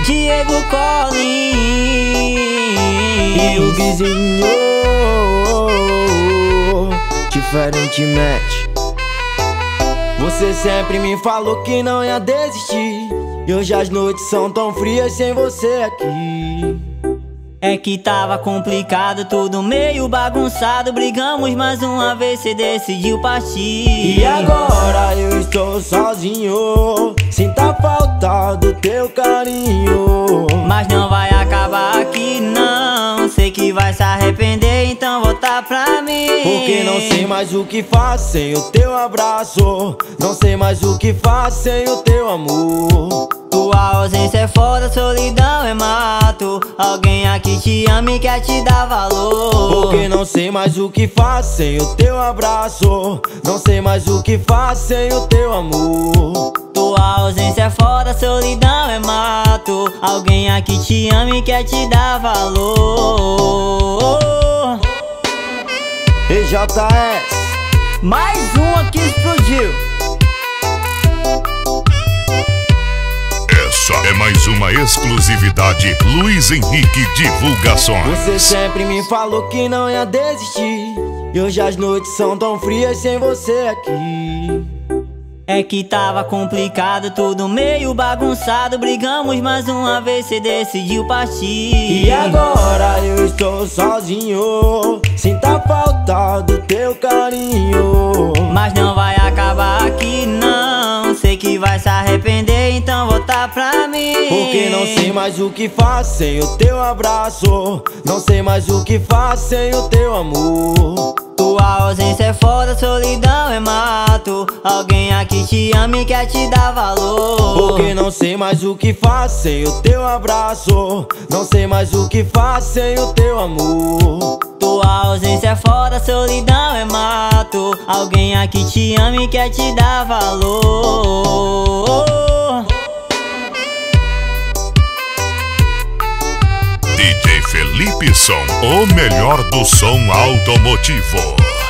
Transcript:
Diego Collins e o Guizinho, diferentemente. Você sempre me falou que não ia desistir, e hoje as noites são tão frias sem você aqui. É que tava complicado, tudo meio bagunçado. Brigamos mais uma vez, cê decidiu partir. E agora eu estou sozinho, sinto a falta do teu carinho. Mas não vai acabar aqui não, sei que vai se arrepender, então volta pra mim. Porque não sei mais o que faço sem o teu abraço, não sei mais o que faço sem o teu amor. Tua ausência é foda, solidão é mato. Alguém aqui te ama e quer te dar valor. Porque não sei mais o que faço sem o teu abraço, não sei mais o que faço sem o teu amor. Tua ausência é foda, solidão é mato. Alguém aqui te ama e quer te dar valor. EJS, mais uma que explodiu. Essa é mais uma exclusividade Luiz Henrique Divulgações. Você sempre me falou que não ia desistir, e hoje as noites são tão frias sem você aqui. É que tava complicado, tudo meio bagunçado. Brigamos mais uma vez, cê decidiu partir. E agora eu estou sozinho, sinto a falta do teu carinho. Mas não vai acabar aqui não, sei que vai se arrepender, então volta pra mim. Porque não sei mais o que faço sem o teu abraço, não sei mais o que faço sem o teu amor. Tua ausência é foda, solidão é mato. Alguém aqui te ama e quer te dar valor. Porque não sei mais o que faço sem o teu abraço, não sei mais o que faço sem o teu amor. Tua ausência é foda, solidão é mato. Alguém aqui te ama e quer te dar valor. DJ Felipe Som, o melhor do som automotivo.